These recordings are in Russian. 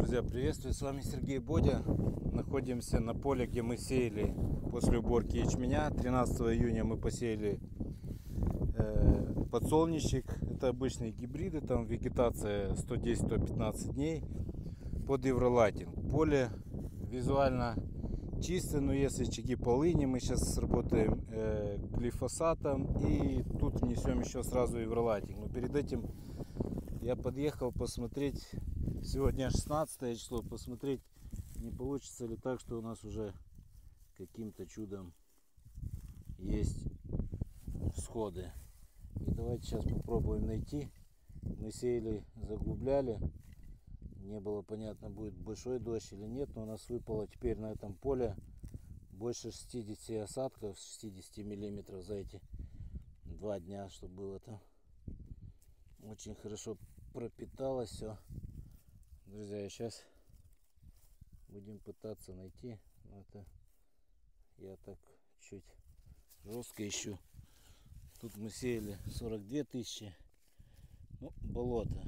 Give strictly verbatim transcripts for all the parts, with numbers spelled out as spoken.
Друзья, приветствую, с вами Сергей Бодя. Находимся на поле, где мы сеяли после уборки ячменя. тринадцатого июня мы посеяли э, подсолнечник. Это обычные гибриды, там вегетация сто десять — сто пятнадцать дней под евролайтинг. Поле визуально чистое, но есть очаги полыни. Мы сейчас работаем э, глифосатом и тут внесем еще сразу евролайтинг. Но перед этим я подъехал посмотреть, сегодня шестнадцатое число, посмотреть, не получится ли так, что у нас уже каким-то чудом есть всходы. И давайте сейчас попробуем найти. Мы сеяли, заглубляли, не было понятно, будет большой дождь или нет, но у нас выпало теперь на этом поле больше шестидесяти осадков, шестидесяти миллиметров за эти два дня, что было там. Очень хорошо пропиталось все. Друзья, сейчас будем пытаться найти. Но это я так чуть жестко ищу. Тут мы сеяли сорок две тысячи. Ну, болото.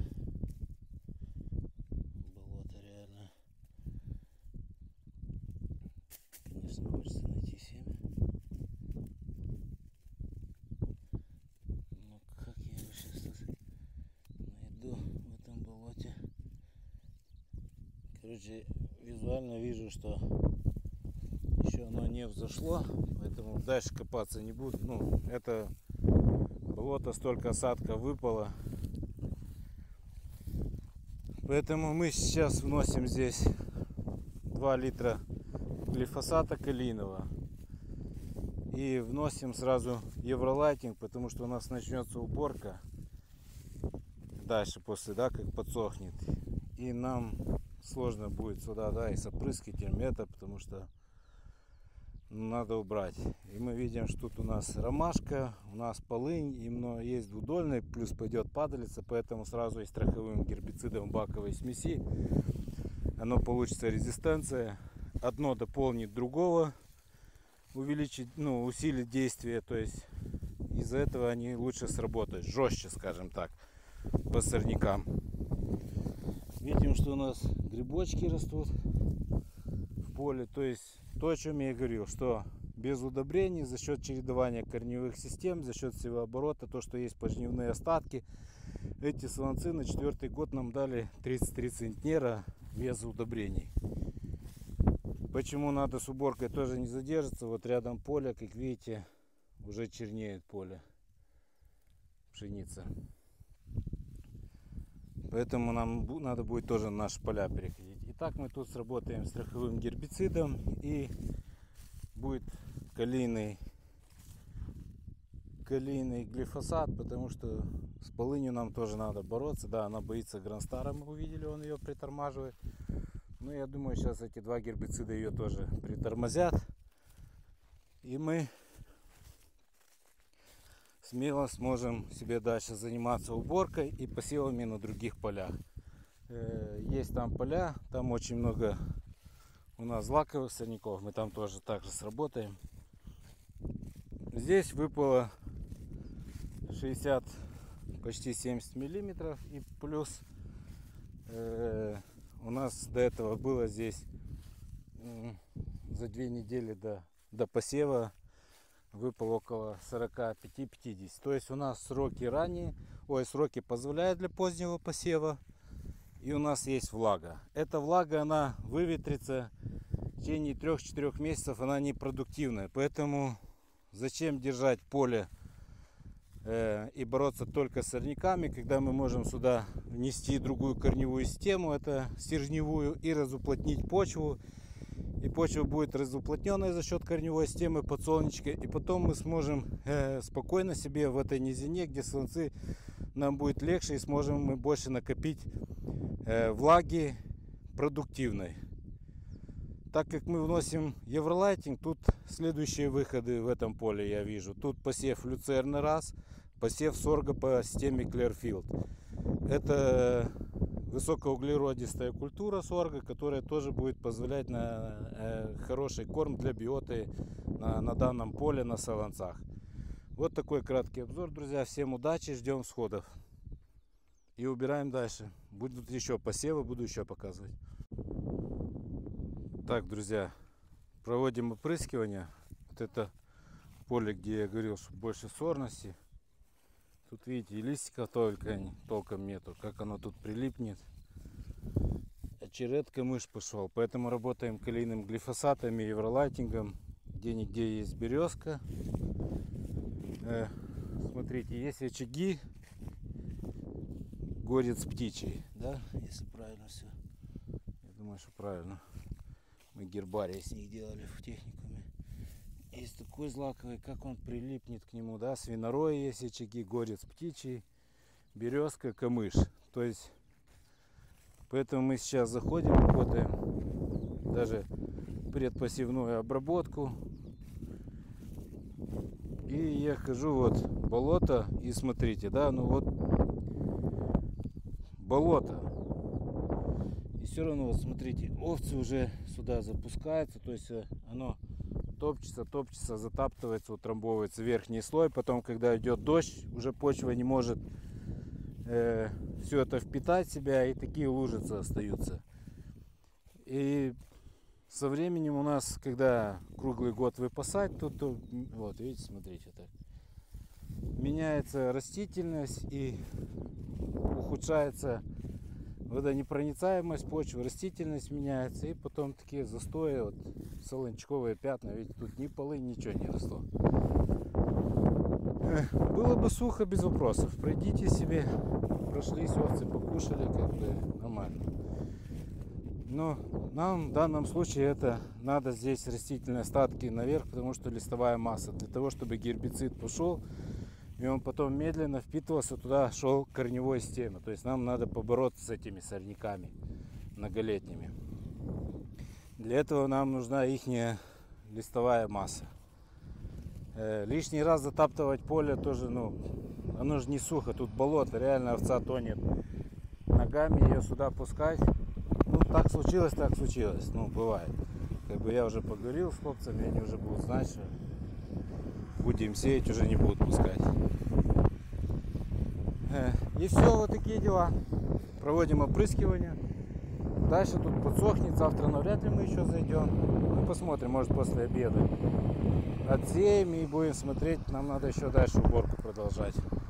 Болото реально. Конечно, хочется найти семя. Но как я его сейчас найду в этом болоте? Короче, визуально вижу, что еще оно не взошло, поэтому дальше копаться не буду. Ну, это болото, столько осадка выпало. Поэтому мы сейчас вносим здесь два литра глифосата калийного. И вносим сразу евролайтинг, потому что у нас начнется уборка. Дальше после, да, как подсохнет. И нам сложно будет сюда, да, и с опрыскивателем это, потому что надо убрать. И мы видим, что тут у нас ромашка, у нас полынь, именно есть двудольный, плюс пойдет падалица, поэтому сразу и страховым гербицидом баковой смеси оно получится резистенция. Одно дополнит другого, увеличить, ну, усилить действие, то есть из-за этого они лучше сработают, жестче, скажем так, по сорнякам. Видим, что у нас грибочки растут в поле. То есть то, о чем я и говорил, что без удобрений, за счет чередования корневых систем, за счет севооборота, то, что есть пожнивные остатки, эти солонцы на четвертый год нам дали тридцать три центнера без удобрений. Почему надо с уборкой тоже не задерживаться? Вот рядом поле, как видите, уже чернеет поле, пшеница. Поэтому нам надо будет тоже на наши поля переходить. Итак, мы тут сработаем страховым гербицидом и будет калийный, калийный глифосат, потому что с полынью нам тоже надо бороться. Да, она боится гранстара, мы увидели, он ее притормаживает. Но я думаю, сейчас эти два гербицида ее тоже притормозят. И мы смело сможем себе дальше заниматься уборкой и посевами на других полях. Есть там поля, там очень много у нас злаковых сорняков, мы там тоже так же сработаем. Здесь выпало шестьдесят, почти семьдесят миллиметров, и плюс э, у нас до этого было здесь э, за две недели до, до посева выпало около сорока пяти — пятидесяти. То есть у нас сроки ранее, ой, сроки позволяют для позднего посева. И у нас есть влага. Эта влага, она выветрится в течение трёх-четырёх месяцев, она непродуктивная. Поэтому зачем держать поле э, и бороться только с сорняками, когда мы можем сюда внести другую корневую систему, это стержневую, и разуплотнить почву. И почва будет разуплотненная за счет корневой системы подсолнечника. И потом мы сможем э, спокойно себе в этой низине, где солнцы, нам будет легче, и сможем мы больше накопить э, влаги продуктивной. Так как мы вносим евролайтинг, тут следующие выходы в этом поле я вижу. Тут посев люцерны раз, посев сорга по системе Clearfield. Это высокоуглеродистая культура сорга, которая тоже будет позволять на э, хороший корм для биоты на, на данном поле, на солонцах. Вот такой краткий обзор, друзья. Всем удачи, ждем всходов. И убираем дальше. Будут еще посевы, буду еще показывать. Так, друзья, проводим опрыскивание. Вот это поле, где я говорил, что больше сорности. Тут видите, и листиков только толком нету, как оно тут прилипнет. Очеред камыш пошел, поэтому работаем калийным глифосатом и евролайтингом. Где-нигде есть березка. Э, смотрите, есть очаги, горец птичий, да, если правильно все. Я думаю, что правильно. Мы гербарий с них делали в техникуме. Есть такой злаковый, как он прилипнет к нему, да, свинорой есть очаги, горец птичий, березка, камыш. То есть, поэтому мы сейчас заходим, работаем даже предпосевную обработку. И я хожу, вот болото, и смотрите, да, ну вот болото. И все равно, вот смотрите, овцы уже сюда запускаются, то есть оно топчется, топчется, затаптывается, утрамбовывается верхний слой. Потом, когда идет дождь, уже почва не может э, все это впитать в себя, и такие лужицы остаются. И со временем у нас, когда круглый год выпасать, тут, то, вот видите, смотрите, так меняется растительность и ухудшается водонепроницаемость почвы, растительность меняется, и потом такие застои, вот солончаковые пятна, видите, тут ни полы, ничего не росло. Было бы сухо, без вопросов, пройдите себе, прошлись, овцы покушали, как бы нормально. Но нам в данном случае это надо здесь растительные остатки наверх, потому что листовая масса, для того, чтобы гербицид пошел, и он потом медленно впитывался туда, шел к корневой стене. То есть нам надо побороться с этими сорняками многолетними. Для этого нам нужна ихняя листовая масса. Э, лишний раз затаптывать поле тоже, ну, оно же не сухо, тут болото, реально овца тонет. Ногами ее сюда пускать, ну так случилось, так случилось, ну бывает. Как бы я уже поговорил с хлопцами, они уже будут знать, что будем сеять, уже не будут пускать. И все, вот такие дела. Проводим опрыскивание. Дальше тут подсохнет, завтра навряд ли мы еще зайдем. Ну, посмотрим, может после обеда. Отсеем и будем смотреть, нам надо еще дальше уборку продолжать.